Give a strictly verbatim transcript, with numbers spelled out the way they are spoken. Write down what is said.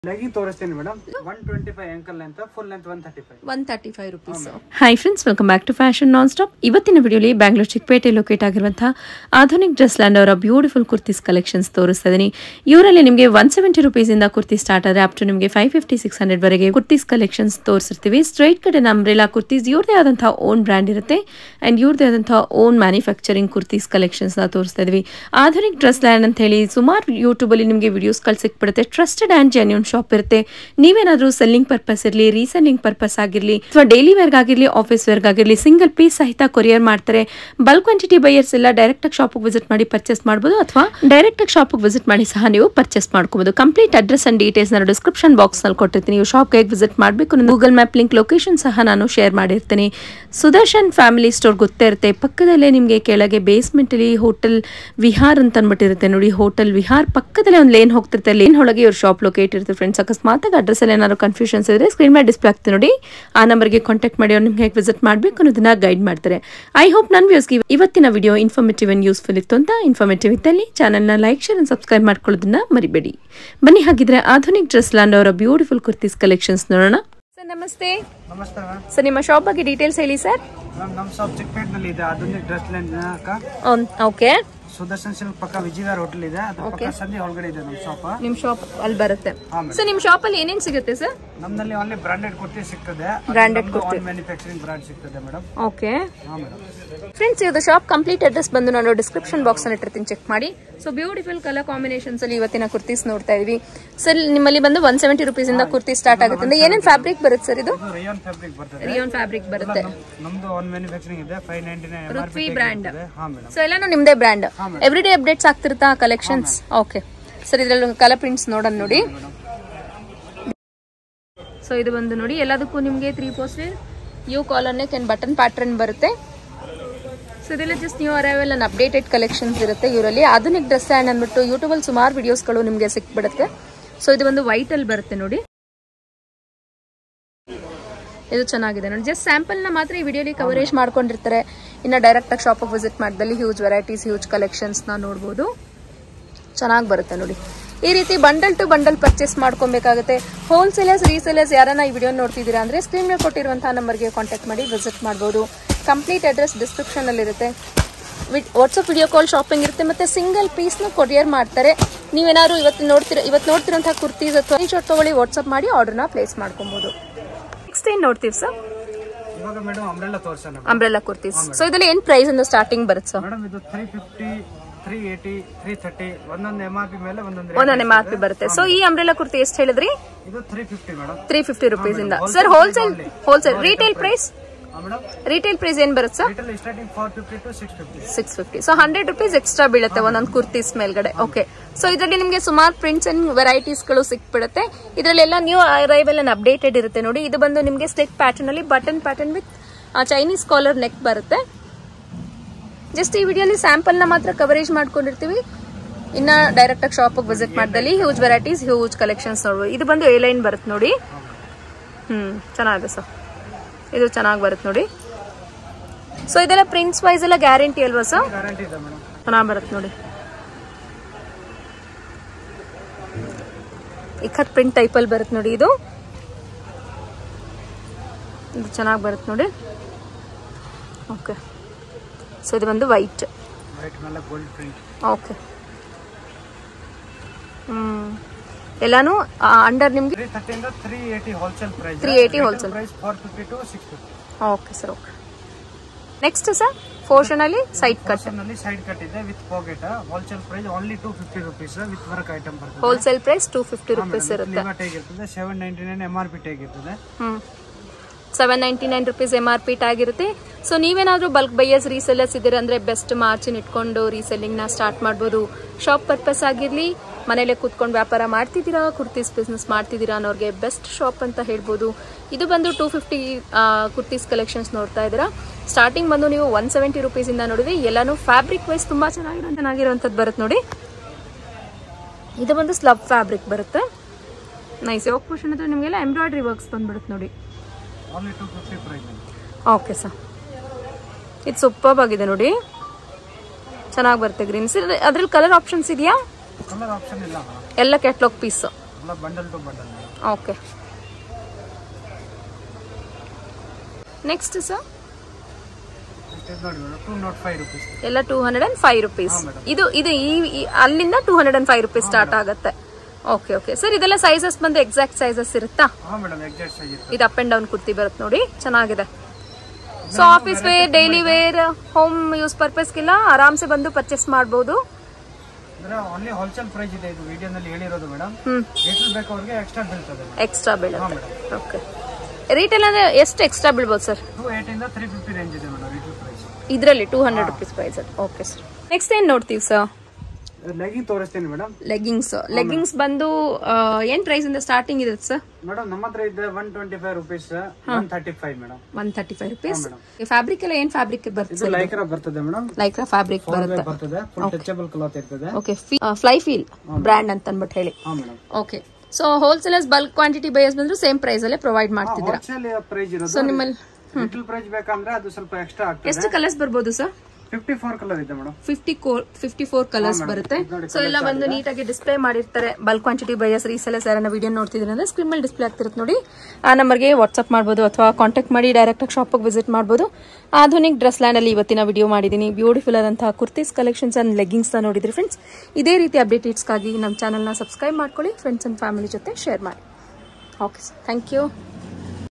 Legging ತೋರಿಸ್ತೀನಿ madam one twenty five ankle length full length one thirty five one thirty five rupees. Hi friends, welcome back to fashion non stop. ಇವತ್ತಿನ ವಿಡಿಯೋಲಿ Bangalore Chikkapete locate ಆಗಿರುವಂತಹ Adhunik dress land ಅವರ beautiful kurtis collections ತೋರಿಸ್ತಾ ಇದೀನಿ. ಇವರಲ್ಲಿ ನಿಮಗೆ one seventy rupees ಇಂದ kurti start ಆದರೆ ಅಪ್ ಟು ನಿಮಗೆ ಫೈವ್ ಫಿಫ್ಟಿ ಸಿಕ್ಸ್ ಹಂಡ್ರೆಡ್ ವರೆಗೆ ಕುರ್ತೀಸ್ ಕಲೆಕ್ಷನ್ಸ್ ತೋರಿಸಿರ್ತೀವಿ. ಸ್ಟ್ರೈಟ್ ಕಡೆ ಅಂಬ್ರೆಲಾ ಕುರ್ತೀಸ್ ಇವ್ರದೇ ಆದಂತಹ ಓನ್ ಬ್ರ್ಯಾಂಡ್ ಇರುತ್ತೆ ಅಂಡ್ ಇವ್ರದೇ ಆದಂತಹ ಓನ್ ಮ್ಯಾನುಫ್ಯಾಕ್ಚರಿಂಗ್ ಕುರ್ತೀಸ್ ಕಲೆಕ್ಷನ್ಸ್ ನ ತೋರಿಸ್ತಾ ಇದೀವಿ. ಆಧುನಿಕ್ ಡ್ರೆಸ್ ಲ್ಯಾಂಡ್ ಅಂತ ಹೇಳಿ ಸುಮಾರು ಯೂಟ್ಯೂಬ್ ಅಲ್ಲಿ ನಿಮಗೆ ವಿಡಿಯೋಸ್ ಗಳು ಸಿಕ್ಬಿಡುತ್ತೆ. ಟ್ರಸ್ಟೆಡ್ ಅಂಡ್ ಜೆನ್ಯೂನ್ ಶಾಪ್ ಇರುತ್ತೆ. ನೀವೇನಾದ್ರೂ ಸೆಲ್ಲಿಂಗ್ ಪರ್ಪಸ್ ಇರಲಿ, ರೀಸೆಲ್ಲಿಂಗ್ ಪರ್ಪಸ್ ಆಗಿರಲಿ ಅಥವಾ ಡೈಲಿ ವೇರ್ ಆಗಿರಲಿ, ಆಫೀಸ್ ವೇರ್ ಆಗಿರಲಿ ಸಿಂಗಲ್ ಪೀಸ್ ಸಹಿತ ಕೊರಿಯರ್ ಮಾಡ್ತಾರೆ. ಬಲ್ಕ್ ಕ್ವಾಂಟಿಟಿ ಬೈಯರ್ಸ್ ಎಲ್ಲ ಡೈರೆಕ್ಟ್ ಆಗಿ ಶಾಪ್ ವಿಸಿಟ್ ಮಾಡಿ ಪರ್ಚೇಸ್ ಮಾಡಬಹುದು ಅಥವಾ ಡೈರೆಕ್ಟ್ ಆಗಿ ಶಾಪ್ ವಿಸಿಟ್ ಮಾಡಿ ಸಹ ನೀವು ಪರ್ಚೇಸ್ ಮಾಡ್ಕೋಬಹುದು. ಕಂಪ್ಲೀಟ್ ಅಡ್ರೆಸ್ ಅಂಡ್ ಡೀಟೇಲ್ಸ್ ನಾನು ಡಿಸ್ಕ್ರಿಪ್ಷನ್ ಬಾಕ್ಸ್ ನಲ್ಲಿ ಕೊಟ್ಟಿರ್ತೀನಿ. ನೀವು ಶಾಪ್ ಹೇಗೆ ವಿಸಿಟ್ ಮಾಡಬೇಕು ಗೂಗಲ್ ಮ್ಯಾಪ್ ಲಿಂಕ್ ಲೊಕೇಶನ್ ಸಹ ನಾನು ಶೇರ್ ಮಾಡಿರ್ತೀನಿ. ಸುದರ್ಶನ್ ಫ್ಯಾಮಿಲಿ ಸ್ಟೋರ್ ಗೊತ್ತೇ ಇರುತ್ತೆ. ಪಕ್ಕದಲ್ಲೇ ನಿಮಗೆ ಕೆಳಗೆ ಬೇಸ್ಮೆಂಟ್ ಅಲ್ಲಿ ಹೋಟೆಲ್ ವಿಹಾರ್ ಅಂತ ಅಂದ್ಬಿಟ್ಟಿರುತ್ತೆ ನೋಡಿ. ಹೋಟೆಲ್ ವಿಹಾರ್ ಪಕ್ಕದಲ್ಲೇ ಒಂದು ಲೇನ್ ಹೋಗ್ತಿರುತ್ತೆ. ಲೇನ್ ಒಳಗೆ ಇವ್ರ ಶಾಪ್ ಲೊಕೇಟ್ ಇರುತ್ತೆ ಫ್ರೆಂಡ್ಸ್. ಅಕಸ್ಮಾತ್ ಅಡ್ರೆಸ್ ಅಲ್ಲಿ ಏನಾದ್ರು ಕನ್ಫ್ಯೂಷನ್ಸ್ ಇದ್ರೆ ಸ್ಕ್ರೀನ್ ಮೇಲೆ ಡಿಸ್ಪ್ಲೇ ಆಗ್ತದೆ ನೋಡಿ. ಆ ನಂಬರ್ಗೆ ಕಾಂಟ್ಯಾಕ್ಟ್ ಮಾಡಿ ಅವ್ರು ನಿಮ್ಗೆ ಹೇಗೆ ವಿಸಿಟ್ ಮಾಡಬೇಕು ಅನ್ನೋದನ್ನ ಗೈಡ್ ಮಾಡ್ತಾರೆ. ಐ ಹೋಪ್ ನನ್ನ ವ್ಯೂಸ್ಗೆ ಇವತ್ತಿನ ವಿಡಿಯೋ ಇನ್ಫಾರ್ಮೇಟಿವ್ ಅಂಡ್ ಯೂಸ್ಫುಲ್ ಇತ್ತು ಅಂತ. ಇನ್ಫಾರ್ಮೇಟಿವ್ ಇದ್ದಲ್ಲಿ ಚಾನಲ್ನ ಲೈಕ್ ಶೇರ್ ಅಂಡ್ ಸಬ್ಸ್ಕ್ರೈಬ್ ಮಾಡ್ಕೊಳ್ಳೋದನ್ನ ಮರಿಬೇಡಿ. ಬನ್ನಿ ಹಾಗಿದ್ರೆ ಆಧುನಿಕ್ ಡ್ರೆಸ್ ಲ್ಯಾಂಡ್ ಅವರ ಬ್ಯೂಟಿಫುಲ್ ಕುರ್ತೀಸ್ ಕಲೆಕ್ಷನ್ಸ್ ನೋಡೋಣ. ಸರ್ ನಮಸ್ತೆ. ನಮಸ್ತೆ ಮ್ಯಾಮ್. ಸರ್ ನಿಮ್ಮ ಶಾಪ್ ಬಗ್ಗೆ ಡೀಟೇಲ್ಸ್ ಹೇಳಿ ಸರ್. ಮ್ಯಾಮ್ ನಮ್ಮ ಶಾಪ್ ಚಿಕ್ಕಪೇಟೆನಲ್ಲಿ ಇದೆ. Adhunik dress land okay. Sudarshan silk ಪಕ್ಕ ವಿಜಯವಾರ ಹೋಟೆಲ್ ಇದೆ. ಅದ್ರ ಪಕ್ಕ ಸಂಧಿ ಒಳಗಡೆ ಇದೆ ನಮ್ಮ ಶಾಪ್. ನಿಮ್ ಶಾಪ್ ಅಲ್ಲಿ ಬರುತ್ತೆ. ಸರ್ ನಿಮ್ ಶಾಪ್ ಅಲ್ಲಿ ಏನೇನ್ ಸಿಗುತ್ತೆ ಸರ್? ನಮ್ಮಲ್ಲಿ ಓನ್ಲಿ ಬ್ರಾಂಡೆಡ್ ಕುರ್ತಿ ಸಿಗ್ತದೆ. ಬ್ರಾಂಡೆಡ್ ಕುರ್ತಿ ಮ್ಯಾನುಫ್ಯಾಕ್ಚರಿಂಗ್ ಬ್ರಾಂಡ್ ಸಿಗ್ತದೆ ಮೇಡಮ್. ಓಕೆ ಹಾ ಮೇಡಮ್. ಫ್ರೆಂಡ್ಸ್ ಇದು ಶಾಪ್ ಕಂಪ್ಲೀಟ್ ಅಡ್ರೆಸ್ ಬಂದು ನಾನು ಡಿಸ್ಕ್ರಿಪ್ಷನ್ ಬಾಕ್ಸ್ ಅಲ್ಲಿ ಇಟ್ಟಿರ್ತೀನಿ, ಚೆಕ್ ಮಾಡಿ. ಸೊ ಬ್ಯೂಟಿಫುಲ್ ಕಲರ್ ಕಾಂಬಿನೇಷನ್ಸ್ ಅಲ್ಲಿ ಇವತ್ತಿನ ಕುರ್ತೀಸ್ ನೋಡ್ತಾ ಇದೀವಿ. ಸರ್ ನಿಮ್ಮಲ್ಲಿ ಬಂದು ಒನ್ ಸೆವೆಂಟಿ ರುಪೀಸ್ ಇಂದ ಕುರ್ತಿ ಸ್ಟಾರ್ಟ್ ಆಗುತ್ತೆ. ಏನೇನ್ ಫ್ಯಾಬ್ರಿಕ್ ಬರುತ್ತೆ ಸರ್? ಇದು ರಿಯಾನ್ ಫ್ಯಾಬ್ರಿಕ್ ಬರ್ತದೆ. ರಿಯಾನ್ ಫ್ಯಾಬ್ರಿಕ್ ಬರುತ್ತೆ. ನಮ್ದು ಓನ್ ಮ್ಯಾನುಫ್ಯಾಕ್ಚರಿಂಗ್ ಇದೆ. Five ninety nine Prithvi brand. ಹಾ ಮೇಡಮ್. ಸೊ ಎಲ್ಲಾನು ನಿಮ್ದೇ ಬ್ರ್ಯಾಂಡ್. ಎವ್ರಿ ಡೇ ಅಪ್ಡೇಟ್ಸ್ ಆಗ್ತಿರುತ್ತಾ ಕಲೆಕ್ಷನ್ಸ್? Okay sir. ಇದ್ರಲ್ಲಿ ಕಲರ್ ಪ್ರಿಂಟ್ಸ್ ನೋಡೋಣ ನೋಡಿ. ಸೊ ಇದು ಬಂದು ನೋಡಿ ಎಲ್ಲದಕ್ಕೂ ನಿಮಗೆ three post U collar neck and button pattern ಬರುತ್ತೆ. ಸೊ ಇದೆಲ್ಲ just new arrival and updated collections ಇರುತ್ತೆ ಇವರಲ್ಲಿ. ಆಧುನಿಕ್ ಡ್ರೆಸ್ ಸ್ಟ್ಯಾಂಡ್ ಅಂದ್ಬಿಟ್ಟು ಯೂಟ್ಯೂಬ್ ಅಲ್ಲಿ ಸುಮಾರು ವಿಡಿಯೋಸ್ಗಳು ನಿಮಗೆ ಸಿಕ್ಬಿಡುತ್ತೆ. ಸೊ ಇದು ಒಂದು ವೈಟ್ ಅಲ್ಲಿ ಬರುತ್ತೆ ನೋಡಿ. ಇದು ಚೆನ್ನಾಗಿದೆ ನೋಡಿ. ಜಸ್ಟ್ ಸ್ಯಾಂಪಲ್ ನ ಮಾತ್ರ ಈ ವಿಡಿಯೋಲಿ ಕವರೇಜ್ ಮಾಡ್ಕೊಂಡಿರ್ತಾರೆ. ಇನ್ನು ಡೈರೆಕ್ಟ್ ಆಗಿ ಶಾಪ್ ವಿಸಿಟ್ ಮಾಡಿದಲ್ಲಿ ಹ್ಯೂಜ್ ವೆರೈಟೀಸ್, ಹ್ಯೂಜ್ ಕಲೆಕ್ಷನ್ಸ್ ನ ನೋಡಬಹುದು. ಚೆನ್ನಾಗಿ ಬರುತ್ತೆ ನೋಡಿ. ಈ ರೀತಿ ಬಂಡಲ್ ಟು ಬಂಡಲ್ ಪರ್ಚೇಸ್ ಮಾಡ್ಕೊಬೇಕಾಗುತ್ತೆ. ಹೋಲ್ಸೇಲರ್ಸ್, ರೀಸೇಲರ್ಸ್ ಯಾರನ್ನ ಈ ವಿಡಿಯೋ ನೋಡ್ತಿದ್ದೀರಾ ಅಂದ್ರೆ ಸ್ಕ್ರೀನ್ ಮೇಲೆ ಕೊಟ್ಟಿರುವಂತಹ ನಂಬರ್ಗೆ ಕಾಂಟ್ಯಾಕ್ಟ್ ಮಾಡಿ ವಿಸಿಟ್ ಮಾಡಬಹುದು. ಕಂಪ್ಲೀಟ್ ಅಡ್ರೆಸ್ ಡಿಸ್ಕ್ರಿಪ್ಷನ್ ಅಲ್ಲಿ ಇರುತ್ತೆ. ವಾಟ್ಸ್ಆಪ್ ವಿಡಿಯೋ ಕಾಲ್ ಶಾಪಿಂಗ್ ಇರುತ್ತೆ. ಮತ್ತೆ ಸಿಂಗಲ್ ಪೀಸ್ ನ ಕೊರಿಯರ್ ಮಾಡ್ತಾರೆ. ನೀವೇನಾದ್ರು ಇವತ್ತು ನೋಡ್ತಿರ ಇವತ್ತು ನೋಡ್ತಿರೋಂತಹ ಕುರ್ತೀಸ್ ಅಥವಾ ಸ್ಕ್ರೀನ್ಶಾಟ್ ತಗೊಳ್ಳಿ, ವಾಟ್ಸ್ಆಪ್ ಮಾಡಿ ಆರ್ಡರ್ನ ಪ್ಲೇಸ್ ಮಾಡ್ಕೊಬಹುದು. ನೆಕ್ಸ್ಟ್ ಏನ್ ನೋಡ್ತೀವಿ ಸರ್? ಇವಾಗ ಮೇಡಮ್ ಅಂಬ್ರೆಲಾ ತೋರಿಸೋಣ. ಅಂಬ್ರೆಲಾ ಕುರ್ತೀಸ್. ಸೊ ಇದರಲ್ಲಿ ಏನ್ ಪ್ರೈಸ್ ಇಂದ ಸ್ಟಾರ್ಟಿಂಗ್ ಬರುತ್ತೆ ಸರ್? ಮೇಡಮ್ ಇದು three fifty, three eighty, three thirty ಒಂದೊಂದು ಎಂ ಆರ್ ಪಿ ಮೇಲೆ ಒಂದೊಂದು ಒಂದೊಂದು ಎಂ ಆರ್ ಪಿ ಬರುತ್ತೆ. ಸೊ ಈ ಅಂಬ್ರೆಲಾ ಕುರ್ತಿ ಎಷ್ಟು ಹೇಳಿದ್ರಿ? ಇದು three fifty madam. Three fifty rupees ಇಂದ. Sir wholesale wholesale retail price retail price ಏನ್ ಬರುತ್ತೆ sir? Six fifty. So hundred rupees extra ಬೀಳುತ್ತೆ ಒಂದೊಂದು ಕುರ್ತೀಸ್ ಮೇಲ್ಗಡೆ. ಓಕೆ. ಸೊ ಇದರಲ್ಲಿ ನಿಮಗೆ ಸುಮಾರು ಪ್ರಿಂಟ್ಸ್ ಅಂಡ್ ವೆರೈಟೀಸ್ ಗಳು ಸಿಕ್ಬಿಡುತ್ತೆ. ಇದರಲ್ಲೆಲ್ಲ ನ್ಯೂ ಅರೈವಲ್ ಅಂಡ್ ಅಪ್ಡೇಟೆಡ್ ಇರುತ್ತೆ ನೋಡಿ. ಇದು ಬಂದು ನಿಮಗೆ ಸ್ಲಿಕ್ ಪ್ಯಾಟರ್ನ್ ಅಲ್ಲಿ button pattern with Chinese collar neck ಬರುತ್ತೆ. ಜಸ್ಟ್ ಈ ವಿಡಿಯೋಲಿ ಸ್ಯಾಂಪಲ್ ನ ಮಾತ್ರ ಕವರೇಜ್ ಮಾಡ್ಕೊಂಡಿರ್ತೀವಿ. ಇನ್ನ ಡೈರೆಕ್ಟ್ ಆಗಿ ಶಾಪ್ ವಿಸಿಟ್ ಮಾಡಿದಲ್ಲಿ ಹ್ಯೂಜ್ ವೆರೈಟೀಸ್, ಹ್ಯೂಜ್ ಕಲೆಕ್ಷನ್ಸ್ ನೋಡ್ಬೋದು. ಇದು ಬಂದು ಎ ಲೈನ್ ಬರುತ್ತೆ ನೋಡಿ. ಹ್ಮ್ ಚೆನ್ನಾಗಿದೆ ಸರ್. ಇದು ಚೆನ್ನಾಗಿ ಬರುತ್ತೆ ನೋಡಿ. ಸೊ ಇದೆಲ್ಲ ಪ್ರಿಂಟ್ಸ್ ವೈಸ್ ಎಲ್ಲ ಗ್ಯಾರಂಟಿ ಅಲ್ವಾ ಸರ್? ಚೆನ್ನಾಗಿ ಬರುತ್ತೆ ನೋಡಿ. ಇಕ್ಕತ್ ಪ್ರಿಂಟ್ ಟೈಪ್ ಅಲ್ಲಿ ಬರುತ್ತೆ ನೋಡಿ. ಇದು ಇದು ಚೆನ್ನಾಗಿ ಬರುತ್ತೆ ನೋಡಿ. ಓಕೆ. ಸೊ ಇದು ಬಂದು ವೈಟ್. ಓಕೆ. ಹ್ಮ್ ಎಲ್ಲಾನು ಅಂಡರ್ ನಿಮ್ಗೆ three eighty wholesale. Okay sir. Okay. Next sir portion ಅಲ್ಲಿ ಸೈಡ್ ಕಟ್ ಸೈಡ್ ಕಟ್ ಇದೆ with pocket. Wholesale price only two fifty rupees with work item ಬರುತ್ತೆ. Wholesale price two fifty rupees ಇರುತ್ತೆ. Seven ninety nine M R P tag ಇರ್ತದೆ. Hmm seven ninety nine rupees M R P tag ಇರುತ್ತೆ. So ನೀವೇನಾದ್ರೂ bulk buyers, resellers ಇದ್ದೀರಾ ಅಂದ್ರೆ best margin ಇಟ್ಕೊಂಡು reselling ನ start ಮಾಡ್ಬೋದು. ಶಾಪ್ ಪರ್ಪಸ್ ಆಗಿರ್ಲಿ, ಮನೇಲೆ ಕೂತ್ಕೊಂಡು ವ್ಯಾಪಾರ ಮಾಡ್ತಿದ್ದೀರಾ, ಕುರ್ತೀಸ್ ಬಿಸ್ನೆಸ್ ಮಾಡ್ತಿದ್ದೀರಾ ಅನ್ನೋರಿಗೆ ಬೆಸ್ಟ್ ಶಾಪ್ ಅಂತ ಹೇಳ್ಬೋದು. ಇದು ಬಂದು ಟೂ ಫಿಫ್ಟಿ ಕುರ್ತೀಸ್ ಕಲೆಕ್ಷನ್ಸ್ ನೋಡ್ತಾ ಇದ್ದೀರಾ. ಸ್ಟಾರ್ಟಿಂಗ್ ಬಂದು ನೀವು ಒನ್ ಸೆವೆಂಟಿ ರುಪೀಸ್ ಇಂದ ನೋಡಿದ್ರೆ ಎಲ್ಲಾನು ಫ್ಯಾಬ್ರಿಕ್ ವೈಸ್ ತುಂಬಾ ಚೆನ್ನಾಗಿರೋ ಚೆನ್ನಾಗಿರೋಂಥದ್ದು ಬರುತ್ತೆ ನೋಡಿ. ಇದು ಬಂದು ಸ್ಲಬ್ ಫ್ಯಾಬ್ರಿಕ್ ಬರುತ್ತೆ. ನೈಸ್. ಯೋಕ್ ಪೋರ್ಷನ್ ಹತ್ರ ನಿಮಗೆಲ್ಲ ಎಂಬ್ರಾಯ್ಡ್ರಿ ವರ್ಕ್ಸ್ ಬಂದ್ಬಿಡುತ್ತೆ ನೋಡಿ. Okay sir. ಇದು ಸೂಪರ್ ಆಗಿದೆ ನೋಡಿ. ಚೆನ್ನಾಗಿ ಬರುತ್ತೆ ಗ್ರೀನ್ಸ್. ಅದ್ರಲ್ಲಿ ಕಲರ್ ಆಪ್ಷನ್ಸ್ ಇದೆಯಾ? ಕಲರ್ ಆಪ್ಷನ್ ಇಲ್ಲ. ಎಲ್ಲ ಕ್ಯಾಟ್ಲಾಗ್ ಪೀಸ್. ಎಲ್ಲ bundle to bundle. Okay, next sir ನೋಡಿ madam two not five rupees ಎಲ್ಲ two hundred and five rupees. ಇದು ಇದು ಈ ಅಲ್ಲಿಂದ two hundred and five rupees start ಆಗುತ್ತೆ. ಓಕೆ ಓಕೆ ಸರ್, ಇದೆಲ್ಲ ಸೈಜಸ್ ಬಂದು ಎಕ್ಸಾಕ್ಟ್ ಸೈಜಸ್ ಇರುತ್ತಾ? ಇದು ಅಪ್ ಅಂಡ್ ಡೌನ್ ಕುರ್ತಿ ಬರುತ್ತೆ ನೋಡಿ, ಚೆನ್ನಾಗಿದೆ. So office wear, daily wear, home use ಪರ್ಪಸ್ಗೆಲ್ಲ ಆರಾಮ್ಸೆ ಬಂದು ಪರ್ಚೇಸ್ ಮಾಡಬಹುದು. ಓನ್ಲಿ ಹೋಲ್ಸೇಲ್ ಪ್ರೈಸ್ ಇದೆ ಇದು ವಿಡಿಯೋನಲ್ಲಿ ಹೇಳಿರೋದು ಮೇಡಮ್. ರಿಟೇಲ್ ಬೇಕಾದವರಿಗೆ ಎಕ್ಸ್ಟ್ರಾ ಬೀಳ್ತದೆ. ಎಕ್ಸ್ಟ್ರಾ ಬೀಳುತ್ತೆ. ಓಕೆ, ರಿಟೇಲ್ ಅಂದ್ರೆ ಎಷ್ಟು ಎಕ್ಸ್ಟ್ರಾ ಬೀಳ್ಬೋದು ಸರ್? ಟೂ ಏಯ್ಟಿ ಇಂದ ತ್ರೀ ಫಿಫ್ಟಿ ರೇಂಜ್ ಇದೆ ಮೇಡಮ್ ರಿಟೇಲ್ ಪ್ರೈಸ್. ಇದರಲ್ಲಿ two hundred rupees price. Okay sir, next ಏನ್ ನೋಡ್ತೀವಿ ಸರ್? ಲೆಗ್ಗಿಂಗ್ ತೋರಿಸ್ತೀನಿ ಮೇಡಮ್. ಲೆಗ್ಗಿಂಗ್ಸ್ ಲೆಗ್ಗಿಂಗ್ಸ್ ಬಂದು ಏನ್ ಪ್ರೈಸ್ ಇಂದ ಸ್ಟಾರ್ಟಿಂಗ್ ಇದೆ ಸರ್? ಮೇಡಮ್ ನಮ್ಮ ಹತ್ರ ಇದೆ one twenty five rupees, one thirty five madam. One thirty five rupees. Fabric ಎಲ್ಲ ಏನ್ ಫ್ಯಾಬ್ರಿಕ್ ಬರ್ತದೆ? ಲೈಕ್ರಾ ಬರ್ತದೆ ಮೇಡಮ್. ಲೈಕ್ರಾ ಫ್ಯಾಬ್ರಿಕ್ ಬರುತ್ತೆ. ಬರ್ತದೆ ಫುಲ್ ಟಚಬಲ್ ಕ್ಲಾತ್ ಇರ್ತದೆ. ಓಕೆ, ಫ್ಲೈ ಫೀಲ್ ಬ್ರ್ಯಾಂಡ್ ಅಂತ ಅಂದ್ಬಿಟ್ಟು ಹೇಳಿ. ಹಾ madam. Okay, so wholesalers bulk quantity buyers ಬಂದ್ರು ಸೇಮ್ ಪ್ರೈಸ್ ಅಲ್ಲೇ ಪ್ರೊವೈಡ್ ಮಾಡ್ತಿದ್ದೀರಾ? ಹೋಲ್ಸೇಲ್ ಪ್ರೈಸ್ ಇರೋದು. ಸೊ ನಿಮ್ಮಲ್ಲಿ ರಿಟೇಲ್ ಪ್ರೈಸ್ ಬೇಕಂದ್ರೆ ಅದು ಸ್ವಲ್ಪ ಎಕ್ಸ್ಟ್ರಾ ಆಗ್ತದೆ. ಎಷ್ಟು ಕಲರ್ಸ್ ಬರ್ಬೋದು ಸರ್? ಫಿಫ್ಟಿ ಫೋರ್ ಕಲರ್ ಇದೆ madam. Fifty fifty four colours ಬರುತ್ತೆ. ಸೊ ಎಲ್ಲ ಒಂದು ನೀಟಾಗಿ ಡಿಸ್ಪ್ಲೇ ಮಾಡಿರ್ತಾರೆ. ಬಲ್ಕ್ ಕ್ವಾಂಟಿಟಿ ಬಯರ್ಸ್ ರೀಸೆಲ್ಲರ್ಸ್ ಯಾರನ್ನ ವಿಡಿಯೋ ನೋಡ್ತಿದ್ರೆ ಅಂದ್ರೆ ಸ್ಕ್ರೀನ್ ಮೇಲೆ ಡಿಸ್ಪ್ಲೇ ಆಗ್ತಿರುತ್ತೆ ನೋಡಿ, ಆ ನಂಬರ್ಗೆ ವಾಟ್ಸ್ಆಪ್ ಮಾಡ್ಬೋದು ಅಥವಾ ಕಾಂಟ್ಯಾಕ್ಟ್ ಮಾಡಿ ಡೈರೆಕ್ಟ್ ಆಗಿ ಶಾಪಿಗೆ ವಿಸಿಟ್ ಮಾಡ್ಬೋದು. ಆಧುನಿಕ್ ಡ್ರೆಸ್ ಲ್ಯಾಂಡ್ ಅಲ್ಲಿ ಇವತ್ತಿನ ವಿಡಿಯೋ ಮಾಡಿದ್ದೀನಿ. ಬ್ಯೂಟಿಫುಲ್ ಆದಂತಹ ಕುರ್ತೀಸ್ ಕಲೆಕ್ಷನ್ಸ್ ಅಂಡ್ ಲೆಗ್ಗಿಂಗ್ಸ್ ನೋಡಿದ್ರಿ ಫ್ರೆಂಡ್ಸ್. ಇದೇ ರೀತಿ ಅಪ್ಡೇಟ್ಸ್ಗಾಗಿ ನಮ್ಮ ಚಾನಲ್ನ ಸಬ್ಸ್ಕ್ರೈಬ್ ಮಾಡ್ಕೊಳ್ಳಿ, ಫ್ರೆಂಡ್ಸ್ ಅಂಡ್ ಫ್ಯಾಮಿಲಿ ಜೊತೆ ಶೇರ್ ಮಾಡಿ. Okay sir, thank you.